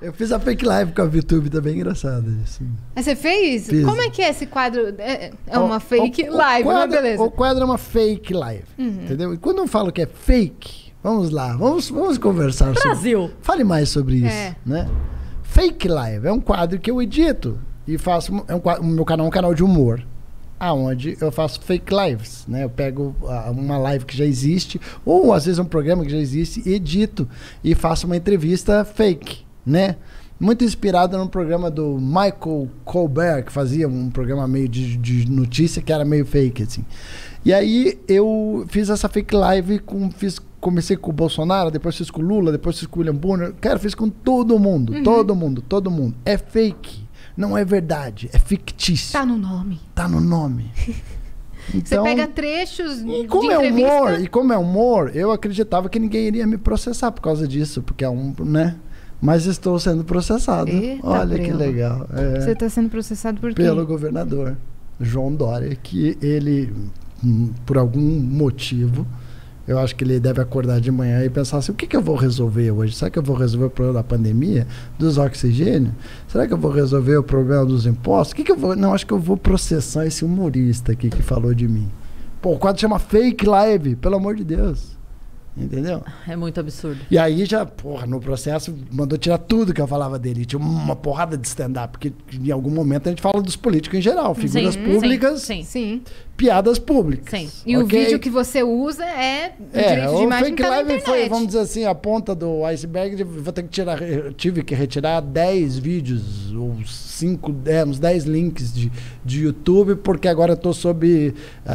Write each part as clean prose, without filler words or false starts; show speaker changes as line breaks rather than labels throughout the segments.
Eu fiz a fake live com a VTube, tá bem engraçado isso.
Mas você fez?
Fiz.
Como é que é esse quadro? É uma fake live, mas beleza.
O quadro é uma fake live, entendeu? E quando eu falo que é fake, vamos lá, vamos conversar
Brasil.
sobre... Fale mais sobre isso, né? Fake live é um quadro que eu edito e faço... o meu canal é um canal de humor, aonde eu faço fake lives, né? Eu pego uma live que já existe, ou às vezes um programa que já existe, e edito e faço uma entrevista fake, né? Muito inspirado no programa do Michael Colbert, que fazia um programa meio de notícia, que era meio fake, assim. E aí eu fiz essa fake live, comecei com o Bolsonaro, depois fiz com o Lula, depois fiz com o William Bonner. Cara, fiz com todo mundo, todo mundo. É fake, não é verdade, é fictício.
Tá no nome.
Tá no nome. Então,
você pega trechos
e como
de
é
entrevista...
humor, e como é humor, eu acreditava que ninguém iria me processar por causa disso, porque é né? Mas estou sendo processado.
Eita,
olha que
prelo.
legal.
Você está sendo processado por quê?
Pelo governador João Dória, que ele, por algum motivo, eu acho que ele deve acordar de manhã e pensar assim, o que eu vou resolver hoje? Será que eu vou resolver o problema da pandemia, dos oxigênios? Será que eu vou resolver o problema dos impostos? Não, acho que eu vou processar esse humorista aqui que falou de mim. Pô, o quadro chama Fake Live, pelo amor de Deus. Entendeu?
É muito absurdo.
E aí já, porra, no processo mandou tirar tudo que eu falava dele. Tinha uma porrada de stand-up, porque em algum momento a gente fala dos políticos em geral, figuras públicas,
Sim.
piadas públicas.
Sim.
E o vídeo que você usa é direito de imagem que tá na internet.
Foi, vamos dizer assim, a ponta do iceberg. Vou ter que tirar, eu tive que retirar 10 vídeos, ou 5, uns 10 links de YouTube, porque agora eu tô sob...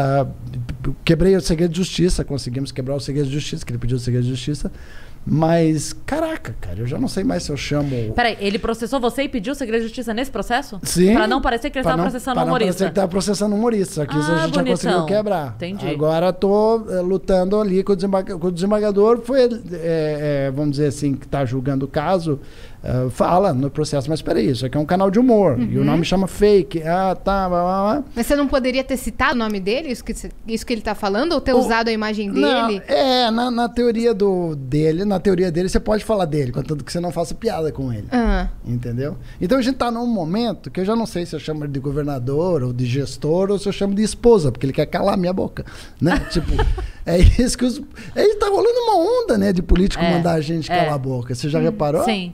quebrei o segredo de justiça, conseguimos quebrar o segredo de justiça, que ele pediu o segredo de justiça. Mas, caraca, cara, eu já não sei mais se eu chamo...
Peraí, ele processou você e pediu o segredo de justiça nesse processo?
Sim.
Pra não parecer que ele estava processando um humorista.
Pra não parecer que estava processando um humorista. Só que isso a gente já conseguiu quebrar.
Entendi.
Agora tô lutando ali com o desembargador. Foi, vamos dizer assim, que está julgando o caso, fala no processo. Mas peraí, isso aqui é um canal de humor. E o nome chama Fake.
Mas você não poderia ter citado o nome dele? Isso que ele está falando? Ou ter usado a imagem dele?
Não, na teoria dele, na teoria dele, você pode falar dele, contanto que você não faça piada com ele. Entendeu? Então a gente tá num momento que eu já não sei se eu chamo ele de governador, ou de gestor, ou se eu chamo de esposa, porque ele quer calar minha boca, né? Tipo, é isso que aí tá rolando uma onda, né, de político mandar a gente calar a boca. Você já reparou?
Sim.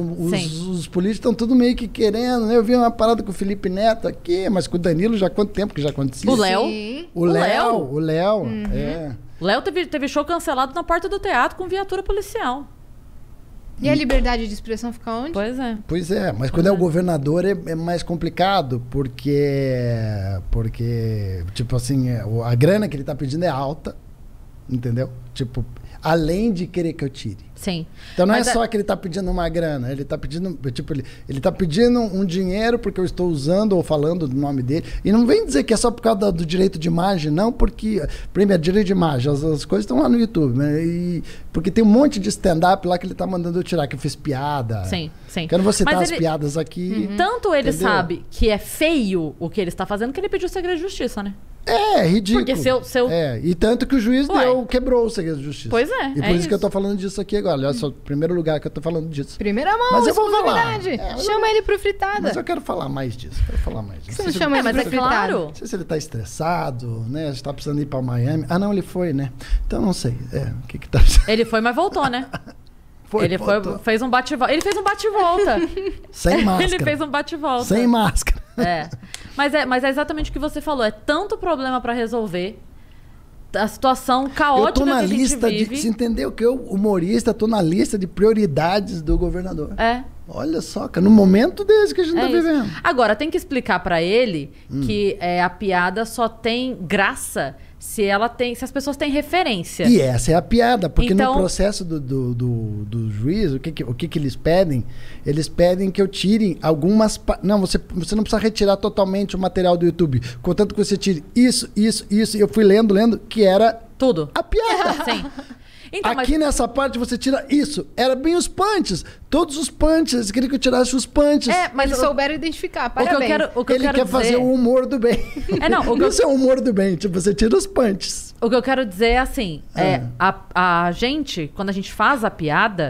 Os políticos estão tudo meio que querendo, né? Eu vi uma parada com o Felipe Neto aqui, mas com o Danilo já há quanto tempo que já acontecia?
O Léo.
O Léo,
O Léo teve show cancelado na porta do teatro com viatura policial.
E a liberdade de expressão fica onde?
Pois é, mas quando é o governador é mais complicado, porque tipo assim, a grana que ele tá pedindo é alta, entendeu? Tipo, além de querer que eu tire.
Sim.
Então não é só que ele tá pedindo uma grana, ele tá pedindo, tipo, ele tá pedindo um dinheiro porque eu estou usando ou falando do nome dele. E não vem dizer que é só por causa do direito de imagem, não, porque, primeiro, direito de imagem, as coisas estão lá no YouTube, né? E porque tem um monte de stand-up lá que ele tá mandando eu tirar, que eu fiz piada.
Sim.
Que eu não vou citar as piadas aqui.
Tanto ele sabe que é feio o que ele está fazendo, que ele pediu o segredo de justiça, né?
É ridículo.
Porque seu...
E tanto que o juiz quebrou o segredo de justiça.
Pois é.
E por isso que eu tô falando disso aqui agora. Olha só, o primeiro lugar que eu tô falando disso.
Primeira mão,
mas eu vou falar.
Chama ele pro fritada.
Mas eu quero falar mais disso.
Você não chama ele pro fritada?
Claro.
Não sei se ele tá estressado, né? Você tá precisando ir pra Miami. Ah, não, ele foi, né? Então não sei. O que tá...
Ele foi, mas voltou, né? Fez um bate-volta. Ele fez um bate-volta.
Sem máscara.
Ele fez um bate-volta.
Sem máscara.
Mas é exatamente o que você falou. É tanto problema pra resolver. A situação caótica
eu tô na
que a gente
lista
vive.
você entendeu que eu, humorista, tô na lista de prioridades do governador. Olha só, cara, no momento desse que a gente tá vivendo.
Agora, tem que explicar pra ele que a piada só tem graça se as pessoas têm referência.
E essa é a piada, porque
então,
no processo do juiz, o que eles pedem? Eles pedem que eu tire algumas... Não, você não precisa retirar totalmente o material do YouTube, contanto que você tire isso, e eu fui lendo, que era...
Tudo.
A piada.
Sim. Então,
aqui nessa parte você tira isso. Era bem os punches. Todos os punches. Eles queriam que eu tirasse os punches.
Mas eles souberam identificar. Parabéns.
Ele quer fazer o humor do bem. Isso é o humor do bem. Tipo, você tira os punches.
O que eu quero dizer é assim. A gente, quando a gente faz a piada,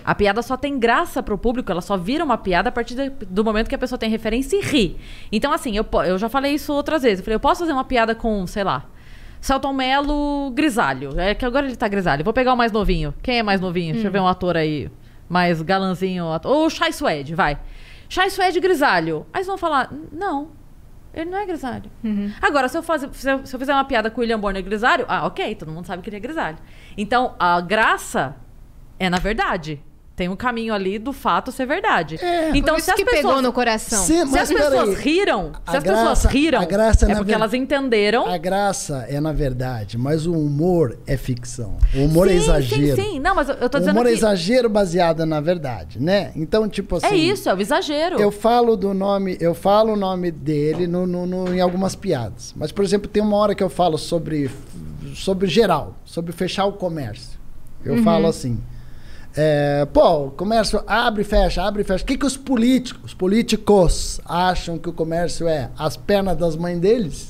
A piada só tem graça pro público, ela só vira uma piada a partir do momento que a pessoa tem referência e ri. Então, assim, eu já falei isso outras vezes. Eu falei, eu posso fazer uma piada com, sei lá, Selton Mello grisalho. É que agora ele tá grisalho. Vou pegar o mais novinho. Quem é mais novinho? Deixa eu ver um ator aí mais galanzinho. Ou o Chai Suede, vai. Chai Suede grisalho. Aí vocês vão falar, não, ele não é grisalho. Agora, se eu fizer uma piada com o William Bonner grisalho, ok, todo mundo sabe que ele é grisalho. Então, a graça é na verdade. Tem um caminho ali do fato ser verdade. Então,
por isso que pegou no coração.
Se as pessoas riram, é porque elas entenderam.
A graça é na verdade, mas o humor é ficção. O humor é exagero.
Sim. Não, mas eu tô dizendo
o humor é exagero baseado na verdade, né? Então, tipo assim...
É isso, é o exagero.
Eu falo o nome dele em algumas piadas. Mas, por exemplo, tem uma hora que eu falo sobre geral, sobre fechar o comércio. Eu falo assim... o comércio abre e fecha. O que os políticos acham que o comércio é? As pernas das mães deles?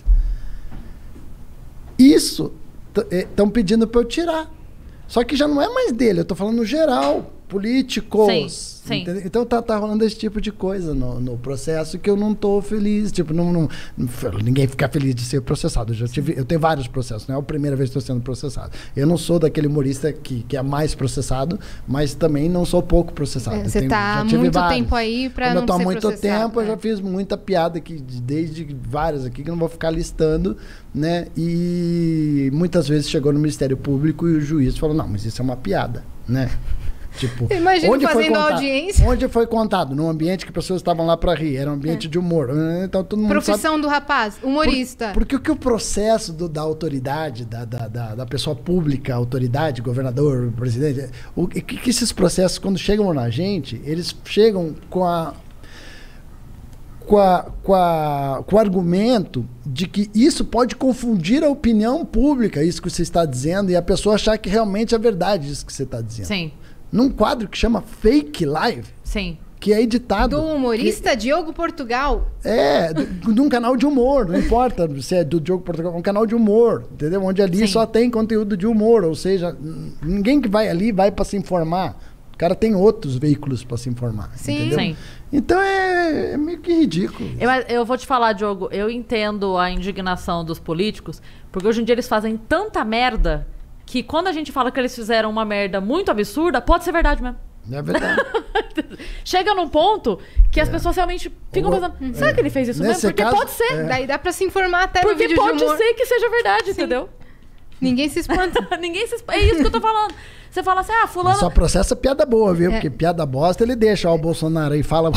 Isso estão pedindo para eu tirar. Só que já não é mais dele, eu estou falando no geral. Políticos.
Sim.
Então tá rolando esse tipo de coisa no processo que eu não tô feliz. Tipo, ninguém fica feliz de ser processado. Eu tenho vários processos, não é a primeira vez que estou sendo processado. Eu não sou daquele humorista que é mais processado, mas também não sou pouco processado.
Você está há muito tempo aí para não ser processado. Eu estou há muito tempo, eu já fiz muita piada aqui, desde várias aqui, que não vou ficar listando, né? E muitas vezes chegou no Ministério Público e o juiz falou, não, mas isso é uma piada, né? Tipo, imagina fazendo audiência.
Onde foi contado? Num ambiente que pessoas estavam lá para rir. Era um ambiente de humor. Então, todo mundo
profissão
sabe...
do rapaz, humorista.
Porque o processo da autoridade, da pessoa pública, autoridade, governador, presidente... O que esses processos, quando chegam na gente, eles chegam com o argumento de que isso pode confundir a opinião pública, isso que você está dizendo, e a pessoa achar que realmente é verdade isso que você está dizendo.
Sim.
Num quadro que chama Fake Live.
Sim.
Que é editado.
Do humorista Diogo Portugal.
De um canal de humor. Não importa se é do Diogo Portugal, é um canal de humor, entendeu? Onde ali só tem conteúdo de humor. Ou seja, ninguém que vai ali vai para se informar. O cara tem outros veículos para se informar.
Sim.
Entendeu?
Sim.
Então é meio que ridículo.
Eu vou te falar, Diogo, eu entendo a indignação dos políticos, porque hoje em dia eles fazem tanta merda que quando a gente fala que eles fizeram uma merda muito absurda, pode ser verdade mesmo.
É verdade.
Chega num ponto que as pessoas realmente ficam pensando, será que ele fez isso mesmo? Porque pode ser.
Daí dá pra se informar até no
Porque
vídeo de humor.
pode ser que seja verdade, entendeu?
Ninguém se espanta.
É isso que eu tô falando. Você fala assim, fulano...
Só processa piada boa, viu? Porque piada bosta ele deixa o Bolsonaro aí fala...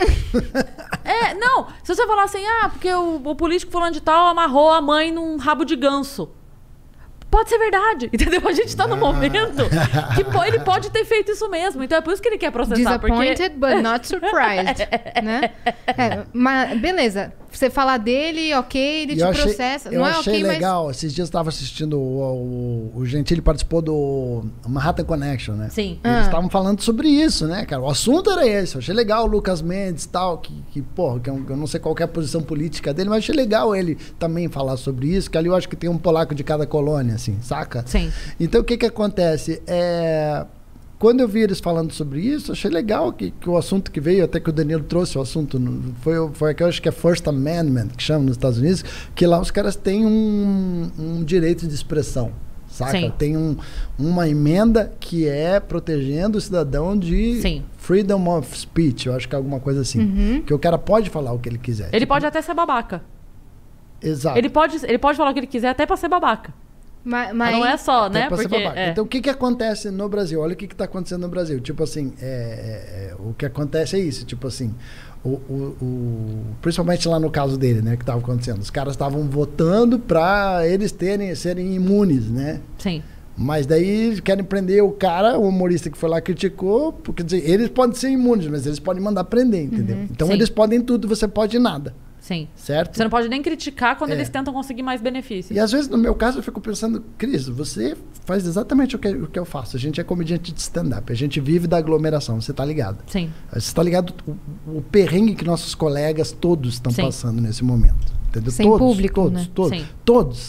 Não. Se você falar assim, porque o político fulano de tal amarrou a mãe num rabo de ganso. Pode ser verdade, entendeu? A gente tá num momento que ele pode ter feito isso mesmo. Então é por isso que ele quer processar.
Disappointed, but not surprised. Né? Mas beleza. Você falar dele, ok, ele te processa.
Eu achei legal. Esses dias eu estava assistindo o Gentili participou do Manhattan Connection, né?
Sim.
Eles estavam falando sobre isso, né, cara? O assunto era esse. Eu achei legal o Lucas Mendes e tal, que eu não sei qual que é a posição política dele, mas achei legal ele também falar sobre isso, que ali eu acho que tem um polaco de cada colônia, assim, saca?
Sim.
Então o que acontece? Quando eu vi eles falando sobre isso, achei legal que o assunto que veio, até que o Danilo trouxe o assunto, foi que eu acho que é First Amendment, que chama nos Estados Unidos, que lá os caras têm um direito de expressão, saca?
Sim.
Tem uma emenda que é protegendo o cidadão de freedom of speech, eu acho que é alguma coisa assim, que o cara pode falar o que ele quiser.
Ele pode até ser babaca.
Exato.
Ele pode falar o que ele quiser até pra ser babaca.
Mas
não é só, né? Porque,
Então, o que acontece no Brasil? Olha o que está acontecendo no Brasil. Tipo assim, o que acontece é isso. Tipo assim, principalmente lá no caso dele, né? Que estava acontecendo. Os caras estavam votando para eles serem imunes, né?
Sim.
Mas daí querem prender o cara, o humorista que foi lá criticou, porque dizer, eles podem ser imunes, mas eles podem mandar prender, entendeu? Então eles podem tudo, você pode nada.
Sim.
Certo?
Você não pode nem criticar quando eles tentam conseguir mais benefícios.
E às vezes, no meu caso, eu fico pensando, Cris, você faz exatamente o que eu faço. A gente é comediante de stand-up, a gente vive da aglomeração, você tá ligado?
Sim.
Você tá ligado o perrengue que nossos colegas todos estão passando nesse momento. Entendeu?
Sem público, né?
Todos.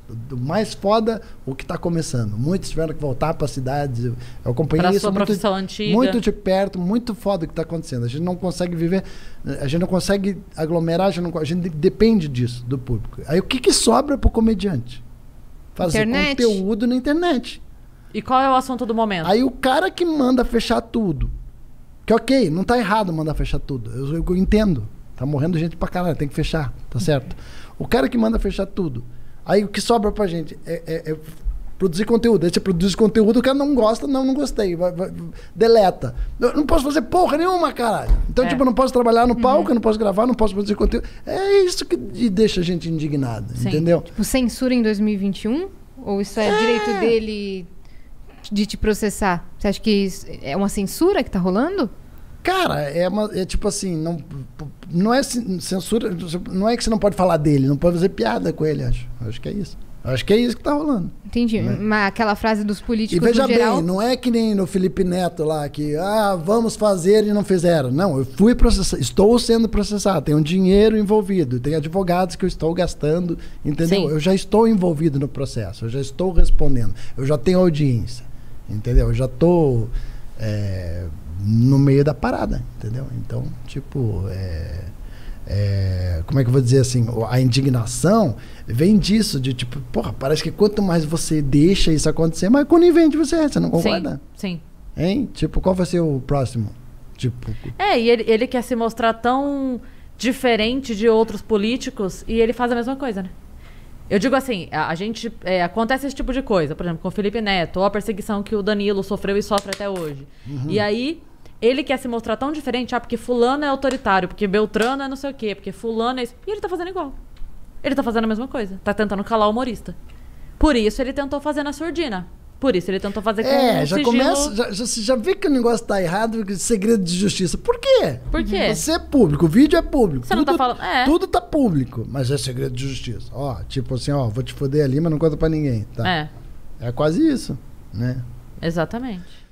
Do mais foda, o que está começando. Muitos tiveram que voltar para cidades. Eu acompanhei
pra
isso
sua profissão antiga.
Muito de perto, muito foda o que está acontecendo. A gente não consegue viver, a gente não consegue aglomerar, a gente depende disso, do público. Aí o que sobra pro comediante? Fazer conteúdo na internet.
E qual é o assunto do momento?
Aí o cara que manda fechar tudo, que ok, não tá errado mandar fechar tudo, eu entendo. Tá morrendo gente pra caralho, tem que fechar, tá certo? O cara que manda fechar tudo, aí o que sobra pra gente é produzir conteúdo. Aí você produz conteúdo, o cara não gosta, não gostei, deleta. Eu não posso fazer porra nenhuma, caralho. Então, tipo, eu não posso trabalhar no palco, eu não posso gravar, não posso produzir conteúdo. É isso que deixa a gente indignada, entendeu?
Tipo, censura em 2021? Ou isso é direito dele de te processar? Você acha que isso é uma censura que tá rolando?
Cara, é tipo assim, não é censura, não é que você não pode falar dele, não pode fazer piada com ele, acho que é isso. Acho que é isso que tá rolando.
Entendi, né? Mas aquela frase dos políticos
no geral... E veja
bem,
não é que nem no Felipe Neto lá, que vamos fazer e não fizeram. Não, eu fui processado, estou sendo processado, tenho dinheiro envolvido, tem advogados que eu estou gastando, entendeu? Sim. Eu já estou envolvido no processo, eu já estou respondendo, eu já tenho audiência, entendeu? Eu já estou... no meio da parada, entendeu? Então, tipo, como é que eu vou dizer assim? A indignação vem disso, de tipo, porra, parece que quanto mais você deixa isso acontecer, mais conivente você não concorda?
Sim.
Hein? Tipo, qual vai ser o próximo? Tipo...
e ele quer se mostrar tão diferente de outros políticos e ele faz a mesma coisa, né? Eu digo assim, a gente... acontece esse tipo de coisa, por exemplo, com o Felipe Neto, ou a perseguição que o Danilo sofreu e sofre até hoje. E aí, ele quer se mostrar tão diferente, porque fulano é autoritário, porque Beltrano é não sei o quê, porque fulano é isso. E ele tá fazendo igual. Ele tá fazendo a mesma coisa. Tá tentando calar o humorista. Por isso ele tentou fazer na surdina. Por isso ele tentou fazer com
já
sigilo...
começa... Já vê que o negócio tá errado, segredo de justiça. Por quê?
Por quê?
Você é público, o vídeo é público.
Você não tá falando...
Tudo tá público, mas é segredo de justiça. Tipo assim, vou te foder ali, mas não conta pra ninguém. Tá? É quase isso, né?
Exatamente.